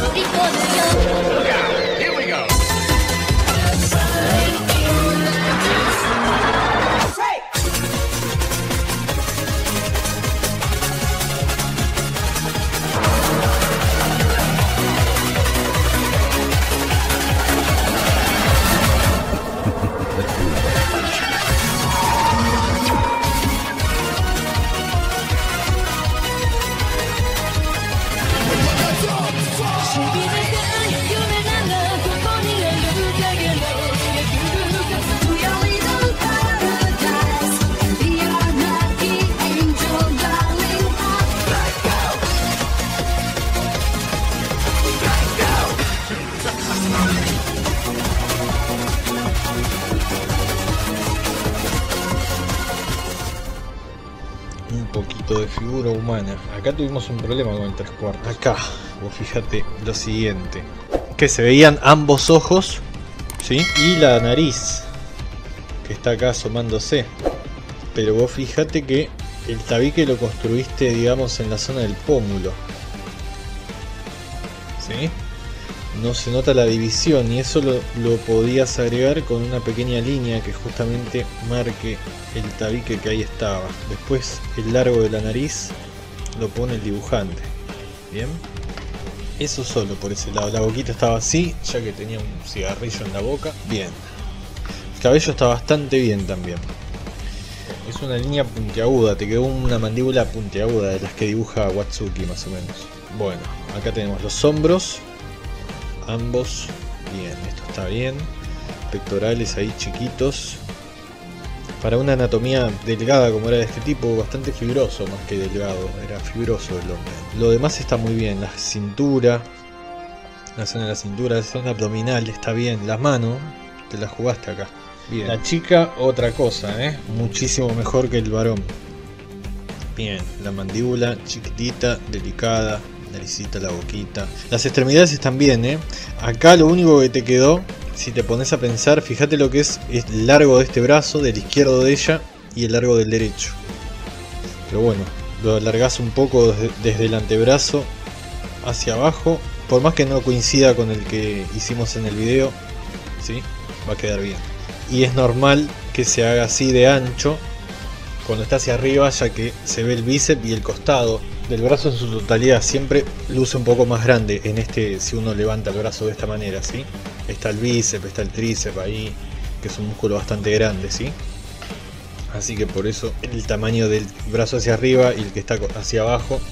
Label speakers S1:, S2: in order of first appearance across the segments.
S1: Un poquito de figura humana. Acá tuvimos un problema con el 3/4. Acá, vos fíjate lo siguiente, que se veían ambos ojos, ¿sí? Y la nariz, que está acá asomándose. Pero vos fíjate que el tabique lo construiste, digamos, en la zona del pómulo, ¿sí? No se nota la división, y eso lo podías agregar con una pequeña línea que justamente marque el tabique que ahí estaba. Después el largo de la nariz lo pone el dibujante. Bien, eso solo por ese lado. La boquita estaba así, ya que tenía un cigarrillo en la boca. Bien, el cabello está bastante bien también. Es una línea puntiaguda, te quedó una mandíbula puntiaguda de las que dibuja Watsuki más o menos. Bueno, acá tenemos los hombros, ambos, bien, esto está bien. Pectorales ahí chiquitos. Para una anatomía delgada como era de este tipo, bastante fibroso más que delgado, era fibroso el hombre. Lo demás está muy bien, la cintura, la zona de la cintura, la zona abdominal está bien, las manos, te las jugaste acá. Bien. La chica, otra cosa, muchísimo mejor que el varón. Bien, la mandíbula chiquitita, delicada, naricita, la boquita. Las extremidades están bien, Acá lo único que te quedó, si te pones a pensar, fíjate lo que es el largo de este brazo, del izquierdo de ella, y el largo del derecho. Pero bueno, lo alargás un poco desde el antebrazo hacia abajo, por más que no coincida con el que hicimos en el video, ¿sí? Va a quedar bien. Y es normal que se haga así de ancho cuando está hacia arriba, ya que se ve el bíceps y el costado del brazo en su totalidad. Siempre luce un poco más grande en este, si uno levanta el brazo de esta manera, ¿sí? Está el bíceps, está el tríceps ahí, que es un músculo bastante grande, ¿sí? Así que por eso el tamaño del brazo hacia arriba y el que está hacia abajo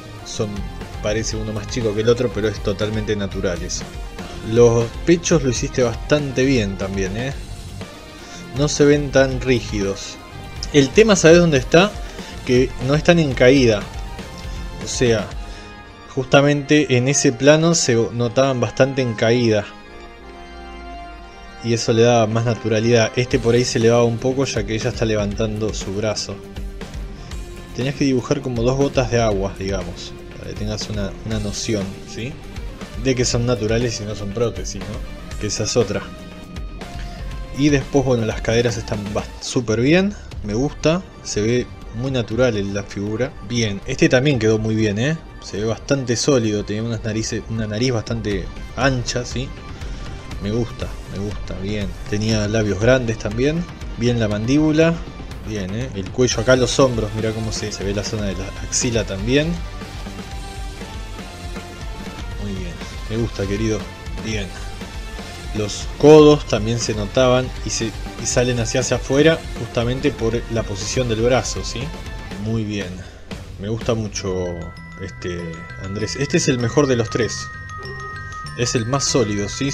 S1: parece uno más chico que el otro, pero es totalmente natural eso. Los pechos lo hiciste bastante bien también, no se ven tan rígidos. El tema, ¿sabes dónde está? Que no están en caída. O sea, justamente en ese plano se notaban bastante en caída. Y eso le daba más naturalidad. Este por ahí se elevaba un poco, ya que ella está levantando su brazo. Tenías que dibujar como 2 gotas de agua, digamos, para que tengas una noción, ¿sí? De que son naturales y no son prótesis, ¿no? Que esa es otra. Y después, bueno, las caderas están súper bien, me gusta, se ve muy natural en la figura. Bien, este también quedó muy bien, se ve bastante sólido, tenía una nariz bastante ancha, ¿sí? Me gusta, bien. Tenía labios grandes también, bien la mandíbula, bien, el cuello acá, los hombros, mira cómo se ve la zona de la axila también. Muy bien, me gusta, querido, bien. Los codos también se notaban y salen hacia afuera justamente por la posición del brazo, ¿sí? Muy bien. Me gusta mucho Andrés. Este es el mejor de los tres. Es el más sólido, sí.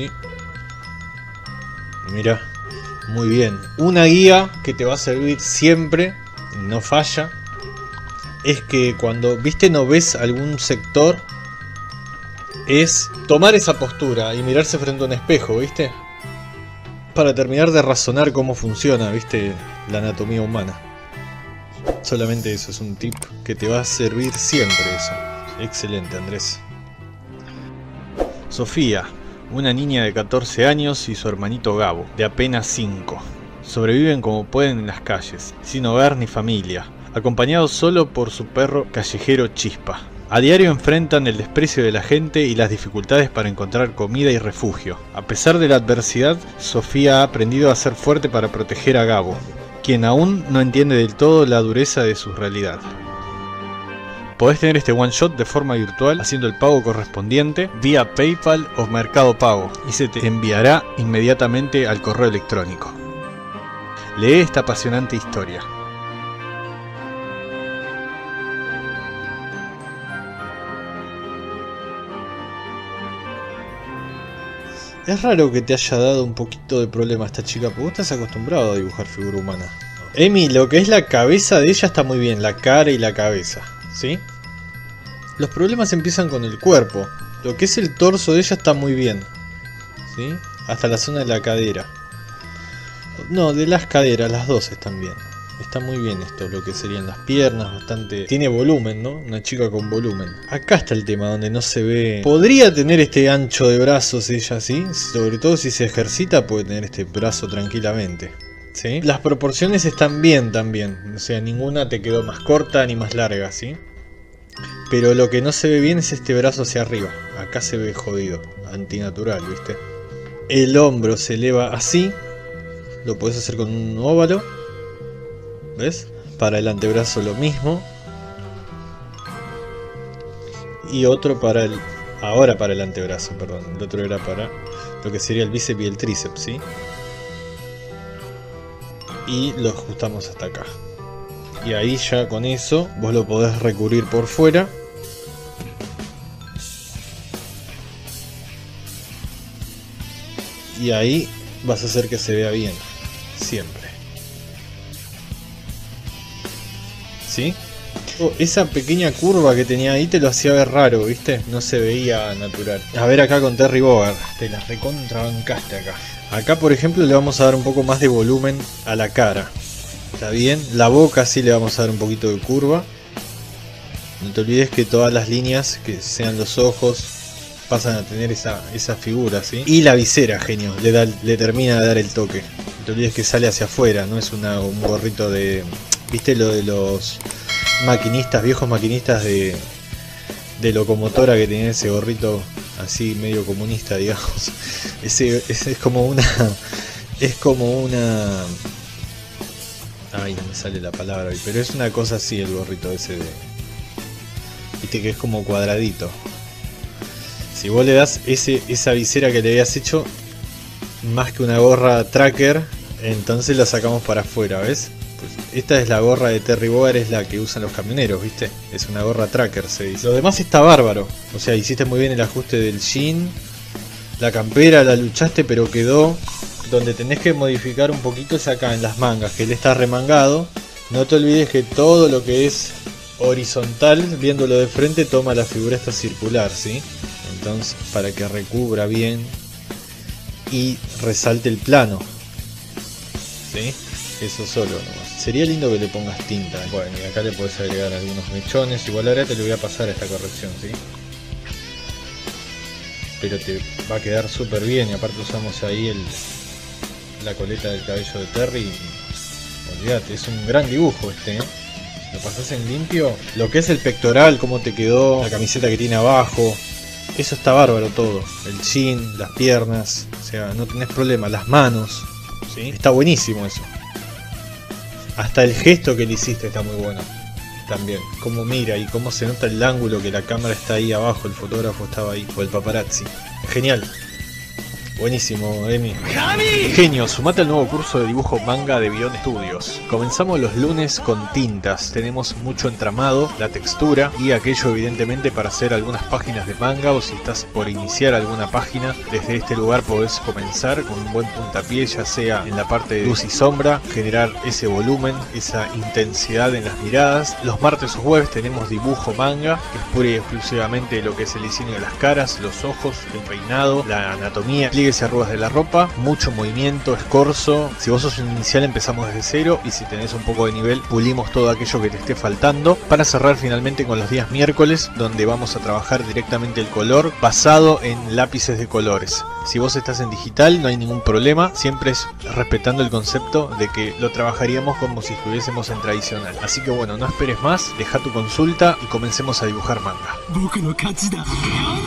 S1: Mira, muy bien. Una guía que te va a servir siempre, no falla, es que cuando no ves algún sector, es tomar esa postura y mirarse frente a un espejo, ¿viste? Para terminar de razonar cómo funciona, ¿viste? La anatomía humana. Solamente eso, es un tip que te va a servir siempre eso. Excelente, Andrés. Sofía, una niña de 14 años y su hermanito Gabo, de apenas 5. Sobreviven como pueden en las calles, sin hogar ni familia, acompañados solo por su perro callejero Chispa. A diario enfrentan el desprecio de la gente y las dificultades para encontrar comida y refugio. A pesar de la adversidad, Sofía ha aprendido a ser fuerte para proteger a Gabo, quien aún no entiende del todo la dureza de su realidad. Podés tener este one shot de forma virtual haciendo el pago correspondiente vía PayPal o Mercado Pago y se te enviará inmediatamente al correo electrónico. Lee esta apasionante historia. Es raro que te haya dado un poquito de problema esta chica, porque vos estás acostumbrado a dibujar figura humana. Emi, lo que es la cabeza de ella está muy bien, la cara y la cabeza, ¿sí? Los problemas empiezan con el cuerpo. Lo que es el torso de ella está muy bien, ¿sí? Hasta la zona de la cadera. No, de las caderas, las dos están bien. Está muy bien esto, lo que serían las piernas, bastante... Tiene volumen, ¿no? Una chica con volumen. Acá está el tema, donde no se ve... Podría tener este ancho de brazos ella, ¿sí? Sobre todo si se ejercita puede tener este brazo tranquilamente, ¿sí? Las proporciones están bien también. O sea, ninguna te quedó más corta ni más larga, ¿sí? Pero lo que no se ve bien es este brazo hacia arriba. Acá se ve jodido, antinatural, ¿viste? El hombro se eleva así. Lo podés hacer con un óvalo. ¿Ves? Para el antebrazo lo mismo. Y otro para el... Ahora para el antebrazo, perdón. El otro era para lo que sería el bíceps y el tríceps, ¿sí? Y lo ajustamos hasta acá. Y ahí ya con eso vos lo podés recubrir por fuera. Y ahí vas a hacer que se vea bien. Siempre. ¿Sí? Esa pequeña curva que tenía ahí te lo hacía ver raro, ¿viste? No se veía natural. A ver acá con Terry Bogard. Te la recontrabancaste acá. Acá por ejemplo le vamos a dar un poco más de volumen a la cara. ¿Está bien? La boca sí le vamos a dar un poquito de curva. No te olvides que todas las líneas que sean los ojos pasan a tener esa figura, ¿sí? Y la visera, genio, le termina de dar el toque. No te olvides que sale hacia afuera, no es un gorrito de... ¿Viste lo de los maquinistas, viejos maquinistas de locomotora que tenían ese gorrito así medio comunista, digamos? Ese es como una... Es como una... Ay, no me sale la palabra hoy, pero es una cosa así el gorrito ese de... Viste que es como cuadradito. Si vos le das esa visera que le habías hecho, más que una gorra tracker, entonces la sacamos para afuera, ¿ves? Pues esta es la gorra de Terry Bogard, es la que usan los camioneros, ¿viste? Es una gorra tracker, se dice. Lo demás está bárbaro. O sea, hiciste muy bien el ajuste del jean. La campera la luchaste, pero quedó... Donde tenés que modificar un poquito es acá en las mangas, que él está remangado. No te olvides que todo lo que es horizontal, viéndolo de frente, toma la figura esta circular, ¿sí? Entonces, para que recubra bien y resalte el plano, ¿sí? Eso solo nomás. Sería lindo que le pongas tinta. Bueno, y acá le podés agregar algunos mechones. Igual ahora te lo voy a pasar a esta corrección, ¿sí? Pero te va a quedar súper bien. Y aparte usamos ahí la coleta del cabello de Terry. Y, olvídate, es un gran dibujo este, ¿eh? Lo pasás en limpio. Lo que es el pectoral, cómo te quedó, la camiseta que tiene abajo. Eso está bárbaro todo. El jean, las piernas. O sea, no tenés problema. Las manos, ¿sí? Está buenísimo eso. Hasta el gesto que le hiciste está muy bueno. También, cómo mira y cómo se nota el ángulo que la cámara está ahí abajo, el fotógrafo estaba ahí, o el paparazzi. Genial. Buenísimo, Emi. Genio, sumate al nuevo curso de dibujo manga de Beyond Studios. Comenzamos los lunes con tintas. Tenemos mucho entramado, la textura y aquello evidentemente para hacer algunas páginas de manga, o si estás por iniciar alguna página, desde este lugar podés comenzar con un buen puntapié, ya sea en la parte de luz y sombra, generar ese volumen, esa intensidad en las miradas. Los martes o jueves tenemos dibujo manga, que es pura y exclusivamente lo que es el diseño de las caras, los ojos, el peinado, la anatomía, pliegues y arrugas de la ropa, mucho movimiento, escorzo. Si vos sos un inicial empezamos desde cero, y si tenés un poco de nivel pulimos todo aquello que te esté faltando, para cerrar finalmente con los días miércoles, donde vamos a trabajar directamente el color basado en lápices de colores. Si vos estás en digital no hay ningún problema, siempre es respetando el concepto de que lo trabajaríamos como si estuviésemos en tradicional. Así que bueno, no esperes más, deja tu consulta y comencemos a dibujar manga.